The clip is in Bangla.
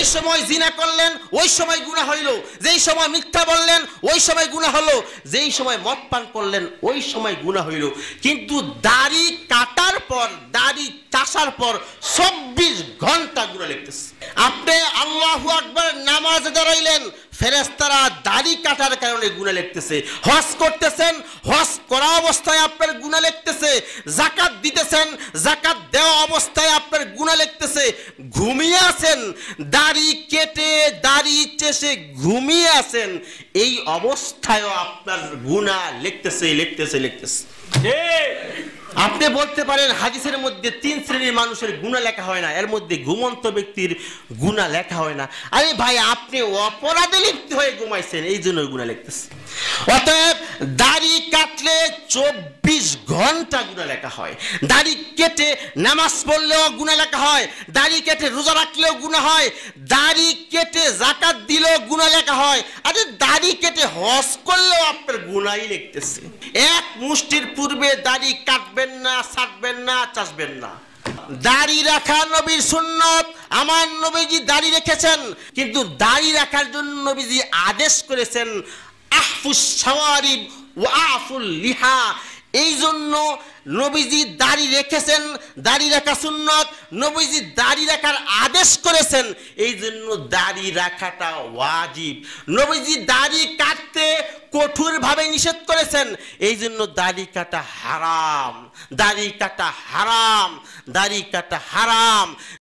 যেই সময় জিনা করলেন ওই সময় গুনাহ হইল, যেই সময় মিথ্যা বললেন ওই সময় গুনাহ হলো, যেই সময় মদ পান করলেন ওই সময় গুনাহ হইল। কিন্তু দাড়ি কাটার পর, দাড়ি চাষার পর 24 ঘন্টা গুনাহ লিখতেছে। আপনি আল্লাহু আকবার নামাজে দাঁড়াইলেন, ফেরেশতারা দাড়ি কাটার কারণে গুনাহ লিখতেছে। হজ করতেছেন, হজ করা অবস্থায় আপনার গুনাহ লিখতেছে। যাকাত দিতেছেন, যাকাত দেওয়া অবস্থায় আপনার গুনাহ লিখতেছে। ঘুমিয়ে আছেন, দাড়ি কেটে দাড়ি চেষে ঘুমিয়ে আছেন, এই অবস্থায়ও আপনার গুনাহ লিখতেছে। আপনি বলতে পারেন হাদিসের মধ্যে 3 শ্রেণীর মানুষের গুনাহ লেখা হয় না, এর মধ্যে ঘুমন্ত ব্যক্তির গুনাহ লেখা হয় না। আরে ভাই, আপনি অপরাধে লিপ্ত হয়ে ঘুমাইছেন, এই জন্য গুনাহ লিখতেছেন। অতএব দাড়ি কাটলে 24 ঘন্টা গুনাহ লেখা হয়। দাড়ি কেটে নামাজ পড়লেও গুনাহ লেখা হয়, দাড়ি কেটে রোজা রাখলেও গুনাহ হয়, দাড়ি কেটে যাকাত দিলেও গুনাহ লেখা হয়। আরে দাড়ি কেটে হজ করলেও আপনার গুনাহই লিখতেছে। এক মুষ্টির পূর্বে দাড়ি কাটবেন না, ছাঁটবেন না, চাষবেন না। দাড়ি রাখা নবীর সুন্নত। আমার নবীজি দাড়ি রেখেছেন, কিন্তু দাড়ি রাখার জন্য নবীজি আদেশ করেছেন আহফুস শাওয়ারিব ওয়া আফুল লিহা। এই জন্য নবীজি দাড়ি রেখেছেন, দাড়ি রাখা সুন্নত, নবীজি দাড়ি রাখার আদেশ করেছেন, এই জন্য দাড়ি রাখাটা ওয়াজিব। নবীজি দাড়ি কাটতে কঠোরভাবে নিষেধ করেছেন, এই জন্য দাড়ি কাটা হারাম, দাড়ি কাটা হারাম, দাড়ি কাটা হারাম।